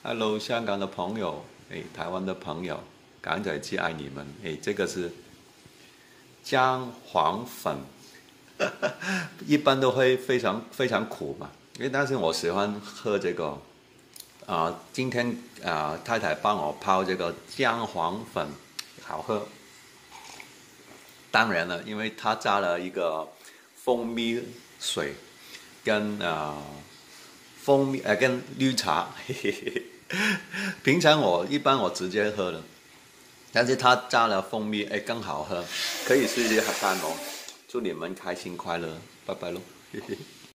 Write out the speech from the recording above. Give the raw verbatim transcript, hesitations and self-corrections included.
Hello，香港的朋友，哎，台湾的朋友，港仔鸡爱你们，哎，这个是姜黄粉，一般都会非常非常苦嘛，因为但是我喜欢喝这个，啊、呃今天啊、呃太太帮我泡这个姜黄粉，好喝。当然了，因为她加了一个蜂蜜水跟啊、呃蜂蜜呃跟绿茶，嘿嘿嘿。平常我一般我直接喝的，但是它加了蜂蜜，哎，更好喝，可以试试看哦。祝你们开心快乐，拜拜喽，嘿嘿。